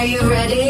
Are you ready?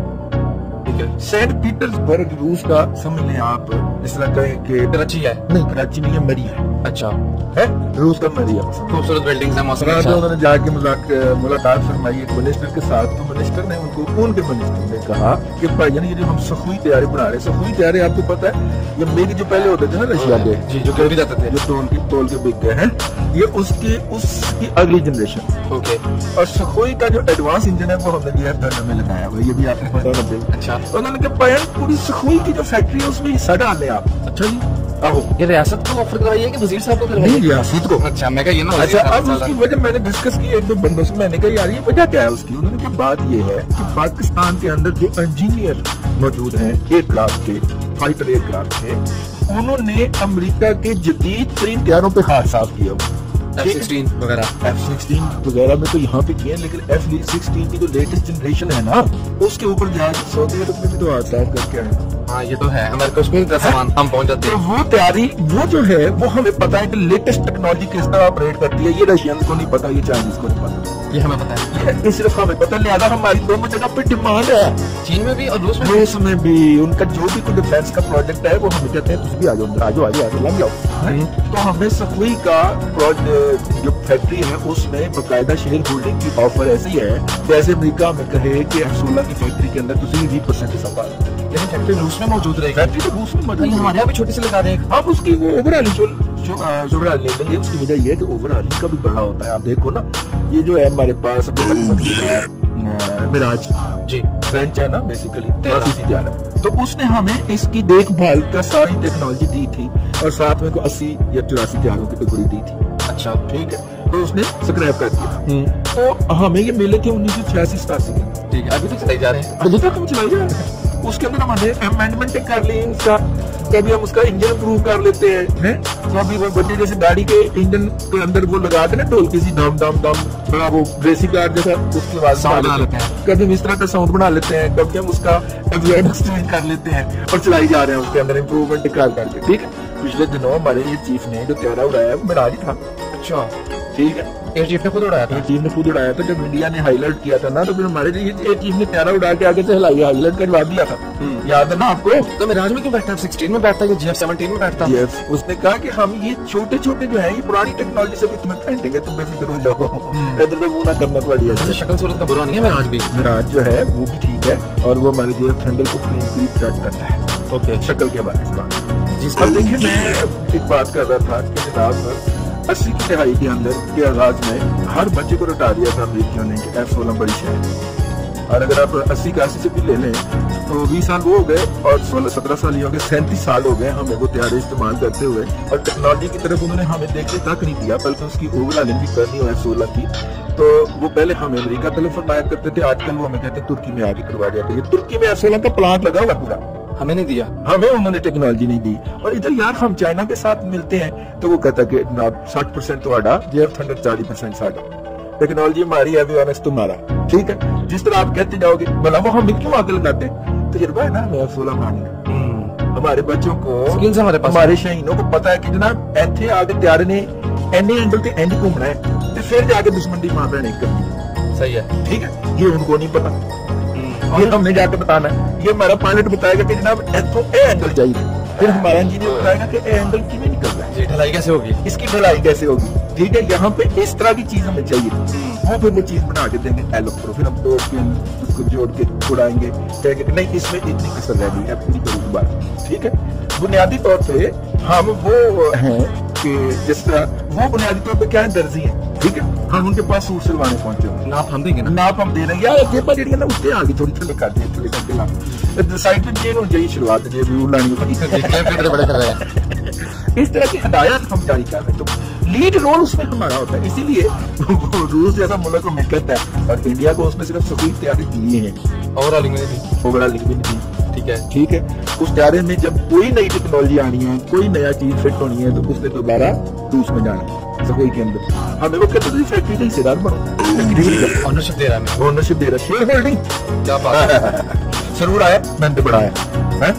Saint Petersburg रूस का समझ लें आप, इस तरह कहें कि कराची है? नहीं, कराची नहीं है, मरी है। अच्छा है रूस का मरी है। खूबसूरत बिल्डिंग्स है, मौसम अच्छा। उन्होंने जाके मुलाकात फरमाई एक मिनिस्टर के साथ, तो मिनिस्टर ने उनको उनके मिनिस्टर ने कहा कि भाईजान ये जो हम सखुई तैयारी बना रहे हैं, सखुई तैयारी आपको पता है ये मेघ जो पहले होते थे ना रशिया के, जी जो कभी जाते थे, जो तोल के बिक गए हैं, ये उसकी अगली जनरेशन। ओके। और सखोई का जो एडवांस इंजन है वो हमने जीएफ थंडर में लगाया हुआ है, ये भी आपको पता होना चाहिए। अच्छा। उन्होंने कहा पायन पूरी सखोई की जो फैक्ट्री है उसमें हिस्सा डाले आप। अच्छा जी। आहो, ये रियासत को ऑफर करवाई है कि वजीर साहब को करवाई नहीं रियासत को। अच्छा मैं कहा ये ना। अच्छा अब उसकी वजह मैंने डिस्कस की एक दो बंदों से, मैंने कहा यार ये वजह क्या है उसकी। उन्होंने कहा बात ये है कि पाकिस्तान के अंदर जो इंजीनियर मौजूद हैं एयरक्राफ्ट के, फाइटर एयरक्राफ्ट के, उन्होंने अमेरिका के जदीद तरीन तैयारों पे हाथ साफ किया। F-16 वगैरह में तो यहाँ पे किए, लेकिन F-16 की जो लेटेस्ट जनरेशन है ना, उसके ऊपर जाके सऊदी अरब में भी तो हाथ साफ करके आए। हाँ ये तो है, हमारे कश्मीर का सामान हम पहुँच जाते तो हैं। वो तैयारी वो जो है वो हमें पता है कि लेटेस्ट टेक्नोलॉजी किस तरह ऑपरेट करती है, ये रशियंस को नहीं पता, ये चाइनीज को नहीं पता, ये हमें पता है। ये सिर्फ हमें पता। लिहाजा हमारी दोनों जगह पे डिमांड है, चीन में भी और रूस में रूस में भी। उनका जो भी कोई डिफेंस का प्रोजेक्ट है वो हमें कहते हैं कुछ भी आ जाओ लग जाओ। तो हमें सखुई का जो फैक्ट्री है उसमें बकायदा शेयर होल्डिंग की ऑफर ऐसी है जैसे अमेरिका में कहे कि F-16 की फैक्ट्री के अंदर तुम 20% हिस्सा पा। लेकिन फैक्ट्री रूस में मौजूद रहेगी। फैक्ट्री तो रूस में मौजूद है, हमारे यहाँ भी छोटी सी लगा दें। अब उसकी वो ओवरऑल ले लेंगे। उसकी वजह ये है कि ओवरऑल का भी बड़ा होता है। आप देखो ना, ये जो है हमारे पास मिराज जी फ्रेंच है ना, बेसिकली 83 जा रहा है, तो उसने हमें इसकी देखभाल का सारी टेक्नोलॉजी दी थी और साथ में को 80 या 84 त्यागों की टुकड़ी दी थी। अच्छा ठीक है, तो उसने स्क्रैप कर दिया। तो हमें ये मिले थे 1986-87 के। ठीक है, अभी तो चलाई जा रहे हैं। अभी तक हम चलाई जा रहे हैं। उसके अंदर हमने अमेंडमेंट कर ली उसका, कभी हम उसका इंजन इम्प्रूव कर लेते हैं। तो अभी वो बच्चे जैसे गाड़ी के इंजन के अंदर वो लगाते ना ढोल किसी दम दम दम बड़ा वो रेसी कार जैसा, उसकी आवाज साउंड बना लेते हैं। कभी हम इस तरह का साउंड बना लेते हैं, कभी हम उसका एविडेंस चेंज कर लेते हैं और चलाई जा रहे हैं उसके अंदर इम्प्रूवमेंट कर करके। ठीक है, पिछले दिनों हमारे ये चीफ ने जो त्यारा उड़ाया वो मिराज था। अच्छा ठीक है, एयर चीफ ने खुद उड़ाया था। चीफ ने खुद उड़ाया था। जब इंडिया ने हाईलाइट किया था ना, तो फिर हमारे लिए चीफ ने त्यारा उड़ा के आगे से हाईलाइट करवा दिया था। याद है ना आपको? तो मिराज में क्यों बैठता है? 16 में बैठता है, GF-17 में बैठता है? उसने कहा कि हम ये छोटे छोटे जो है ये पुरानी टेक्नोलॉजी से भी तुम्हें फेंटेंगे, तुम बेफिक्र हो जाओ, इधर से मुंह ना करना पड़ी है। शक्ल सूरत का बुरा नहीं है मिराज भी। मिराज जो है वो भी ठीक है और वो हमारे जीएफ थंडर को पूरी ट्रैक करता है। ओके, शक्ल के बारे में जिस पर देखिए मैं एक बात कर रहा था कि जनाब 80 की दहाई के अंदर के आगाज में हर बच्चे को रटा दिया था अमेरिकियों ने कि F-16 बड़ी शहर है। और अगर आप 80 से भी ले लें तो 20 साल वो हो गए और 16-17 साल ये हो गए, 37 साल हो गए हमें वो तैयारी इस्तेमाल करते हुए। और टेक्नोलॉजी की तरफ उन्होंने हमें देखने तक नहीं दिया, बल्कि उसकी ओवरऑलिंग भी करनी हो F-16 की। तो वो पहले हमें अमेरिका तरफ फरमाया करते थे, आजकल वो हमें कहते तुर्की में आगे करवा दिया। तो तुर्की में F-16 का प्लांट लगा हुआ पूरा, हमें नहीं दिया, हमें उन्होंने टेक्नोलॉजी नहीं दी। और इधर यार हम चाइना के साथ मिलते हैं तो वो कहता कि 60% तो आड़ा जीएफ थंडर 40% साड़ा, टेक्नोलॉजी हमारी है, एवियोनिक्स तुम्हारा। ठीक है, जिस तरह आप कहते जाओगे भला वो हम क्यों आगे लगाते, तजुर्बा है ना हमें F-16 बनाने। हमारे बच्चों को, हमारे शहीनों को पता है कि जनाब ऐथे आगे त्यारे ने एंडी एंगल से एंड घूमना है तो फिर जाके दुश्मन की मार नहीं करनी। सही है, ठीक है, ये उनको नहीं पता, ये हमने जाके बताना है। ये हमारा पायलट बताएगा कि जनाब इथों ए एंगल चाहिए, फिर हमारा इंजीनियर बताएगा कि ए एंगल क्यों निकल रहा है, ढलाई कैसे होगी, इसकी ढलाई कैसे होगी। ठीक है, यहाँ पे इस तरह की चीज हमें चाहिए, वो फिर वो चीज बना के देंगे एलो प्रो, फिर हम दो उसको जोड़ के उड़ाएंगे, कहेंगे नहीं इसमें इतनी कसर रह गई है पूरी करूँ बात। ठीक है, बुनियादी तौर पे हम वो हैं कि जिस तरह वो बुनियादी तौर पे क्या है, दर्जी है। ठीक है, हम उनके पास सूट सिलवाने पहुंचे, नाप हम देंगे ना, नाप हम दे रहे हैं यार, जेबा जेडी ना उसके आगे थोड़ी थोड़ी कर दे, थोड़ी कर देना साइड पे जेब होनी चाहिए, शुरुआत जेब भी उड़ानी होगी। बड़े कर रहे हैं इस तरह की हदायत हम जारी कर रहे हैं, तो लीड रोल उसमें हमारा होता है। इसीलिए रूस जैसा मुल्क हमें कहता है और इंडिया को उसमें सिर्फ सभी तैयारी दी है, ओवरऑल भी नहीं दी। ठीक है, ठीक है, उस त्यारे में जब कोई नई टेक्नोलॉजी आनी है, कोई नया चीज फिट होनी है, तो उसने दोबारा रूस में जाना सकोई के अंदर। हमें वो कहते थे फैक्ट्री का हिस्सेदार बनो, ओनरशिप दे रहा है, ओनरशिप दे रहा, शेयर होल्डिंग। क्या बात है, जरूर आया मैंने बढ़ाया है।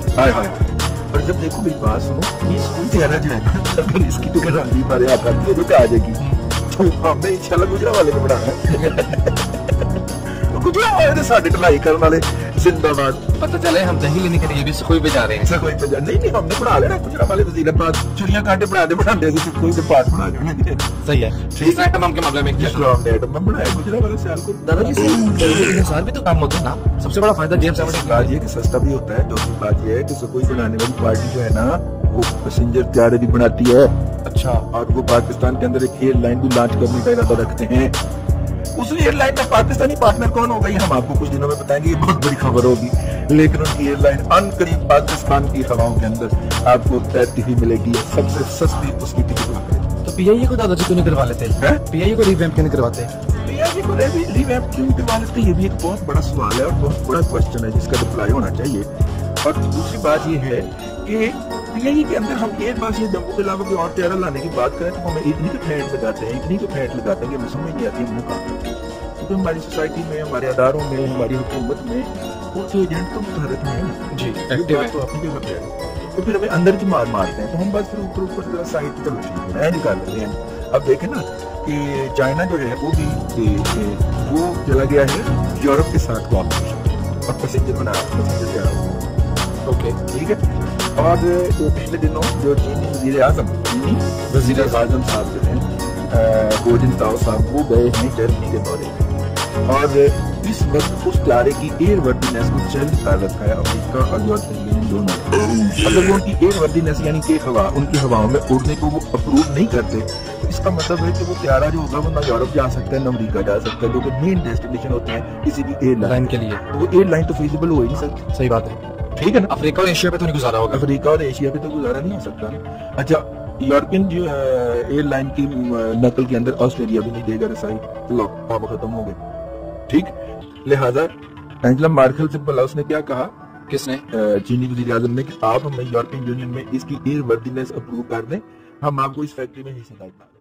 और जब देखो मेरी बात सुनो, ये स्कूल तैयारा जो है ना, अगर इसकी तो गारंटी हमारे हाथ आती है तो क्या आ जाएगी, तो हमने इंशाल्लाह गुजरा वाले को बढ़ाना है। गुजरा हुआ साढ़े ढलाई करने वाले जिंदाबाद। पता चले हम दही लेने के लिए भी सुखोई पे जा रहे हैं। ऐसा कोई नहीं हमने पढ़ा लेना गुजरा वाले वजीराबाद चुड़िया कांटे बढ़ाते कोई तो पाठ बना लेना। सही है ठीक है। आइटम के मामले में आइटम बनाया गुजरा वाले सियालकोट। दादाजी साल भी तो काम होता है ना। सबसे बड़ा फायदा जेब से बात ये कि सस्ता भी होता है। दूसरी बात ये है कि सुखोई बनाने वाली पार्टी जो है ना वो पैसेंजर प्यारे भी बनाती है। अच्छा। और वो पाकिस्तान के अंदर एक एयरलाइन भी लॉन्च करने का इरादा रखते हैं। उस एयरलाइन में पाकिस्तानी पार्टनर कौन होगा ये हम आपको कुछ दिनों में बताएंगे। ये बहुत बड़ी खबर होगी। लेकिन उनकी एयरलाइन अनकरीब पाकिस्तान की हवाओं के अंदर आपको तैरती हुई मिलेगी। सबसे सस्ती उसकी टिकट। तो पीआईए को दादाजी क्यों नहीं करवा लेते? पीआईए को रिवैम्प क्यों नहीं करवाते? पीआईए को रिवैम्प क्यों नहीं करवा लेते? ये भी एक बहुत बड़ा सवाल है और बहुत बड़ा क्वेश्चन है जिसका रिप्लाई होना चाहिए। और दूसरी बात ये है कि पीआईए के अंदर हम एक बार से जम्मू के अलावा कोई और त्यारा लाने की बात करें तो हमें इतनी तो फैट लगाते हैं कि हमें समझ नहीं आती मुंह का। क्योंकि हमारी सोसाइटी में, हमारे अदारों में, हमारी हुकूमत में कुछ एजेंट तो मुतहरक हैं जी, एक्टिव है। तो अपनी जगह पे है तो फिर हमें अंदर की मार मारते हैं तो हम बस फिर ऊपर साइड चलो ठीक है निकाल लेते हैं। अब देखें ना कि चाइना जो है वो चला गया है यूरोप के साथ कोऑपरेशन और पैसेंजर बना ओके ठीक है। और पिछले दिनों जो चीनी वज़ीर आज़म साहब जो हैं गोजिन ताओ साहब वो गए हैं जर्मनी के दौरे पे और इस वक्त उस तारे की एयर वर्दीनेस को चैलेंज कर रखा है अमेरिका और यूरोपियन यूनियन दोनों। अगर वो उनकी एयर वर्दीनेस यानी कि उनकी हवाओं में उड़ने को वो अप्रूव नहीं करते इसका मतलब है कि वो त्यारा जो होगा वो ना यूरोप जा सकता है ना अमेरिका जा सकता है जो कि मेन डेस्टिनेशन होते हैं किसी भी एयरलाइन के लिए। वो एयरलाइन तो फिजिबल हो ही नहीं सकती। सही बात है ठीक है ना। अफ्रीका और एशिया पे तो नहीं गुजारा होगा। अफ्रीका और एशिया पे तो गुजारा नहीं हो सकता। अच्छा यूरोपियन जो एयरलाइन की नकल के अंदर ऑस्ट्रेलिया भी नहीं देगा रसाई। लो अब खत्म हो गए ठीक। लिहाजा एंजेला मर्केल से बोला उसने क्या कहा किसने चीनी वज़ीर आज़म ने कि आप हमें यूरोपियन यूनियन में इसकी एयर वर्दीनेस अप्रूव कर दें हम आपको इस फैक्ट्री में हिस्सेदार